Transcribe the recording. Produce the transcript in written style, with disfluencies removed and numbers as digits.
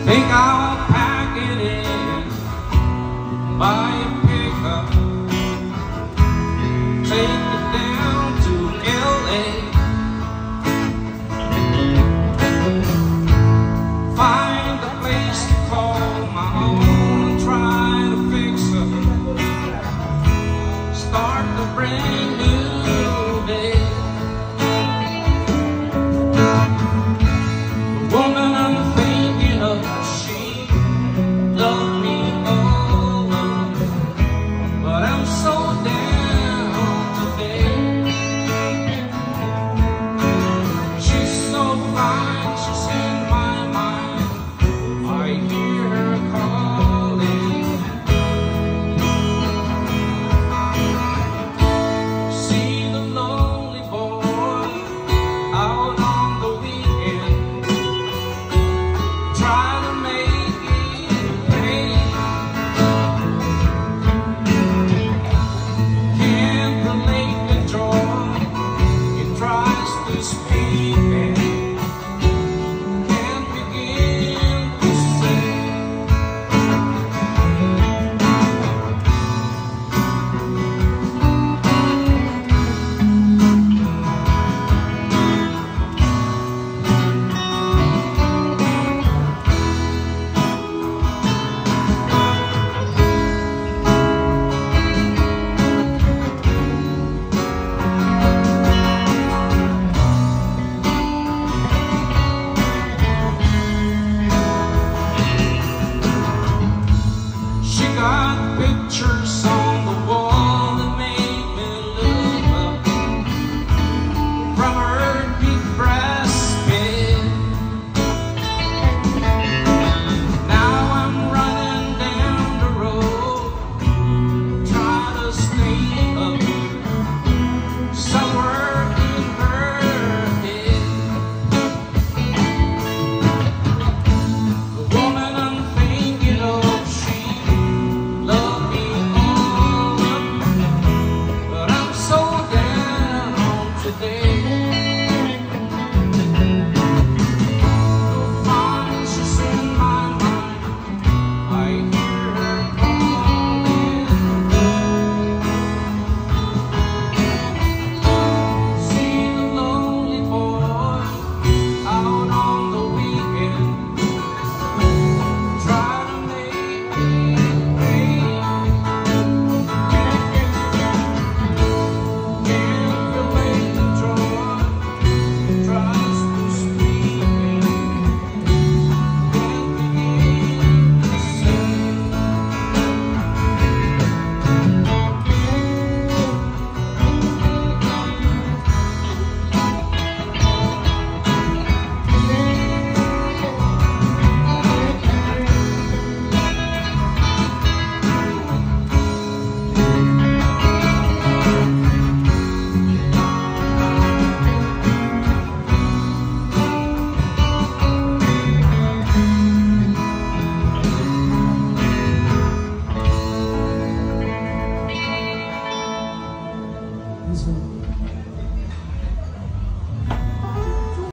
Think I'll pack it in, buy a pickup, take it down to LA, find a place to call my own and try to fix up, start the brand new day. The woman I'm thinking of, she loved me all along, but I'm so down today. She's so fine, she's in my mind, I hear her calling. See the lonely boy out on the weekend, try to make it rain. Can't relate the joy it tries to speak and can't begin to say. She got pictures on the wall that made me look up from her big brass bed. Now I'm running down the road, try to stay up somewhere in her head. The woman I'm thinking of, she loved me all up, but I'm so down today. No fun, she's in my mind, I hear her calling. See the lonely boy out on the weekend, try to make it rain. Can't relate the joy it tries to speak and can't begin to say. This one.